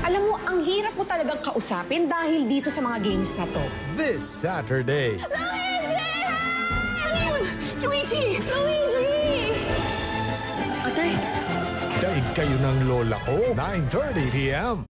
Alam mo, ang hirap mo talagang kausapin dahil dito sa mga games na to. This Saturday. Luigi! Luigi! Atay! Daig kayo ng lola ko, 9:30 p.m.